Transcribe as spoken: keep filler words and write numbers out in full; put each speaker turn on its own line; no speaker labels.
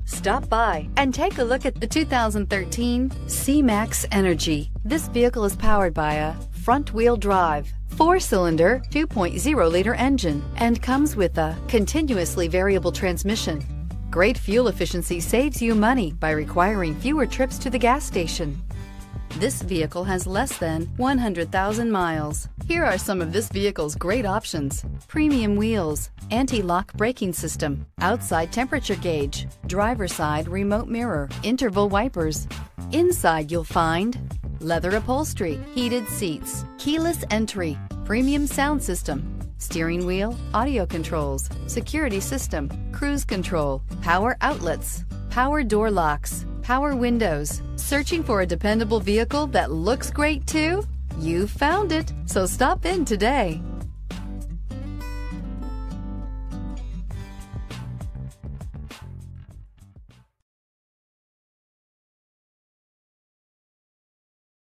Stop by and take a look at the two thousand thirteen C-Max Energy. This vehicle is powered by a front-wheel drive, four-cylinder, two point oh liter engine, and comes with a continuously variable transmission. Great fuel efficiency saves you money by requiring fewer trips to the gas station. This vehicle has less than one hundred thousand miles. Here are some of this vehicle's great options: premium wheels, anti-lock braking system, outside temperature gauge, driver side remote mirror, interval wipers. Inside you'll find leather upholstery, heated seats, keyless entry, premium sound system, steering wheel audio controls, security system, cruise control, power outlets, power door locks, power windows. Searching for a dependable vehicle that looks great too? You found it, so stop in today.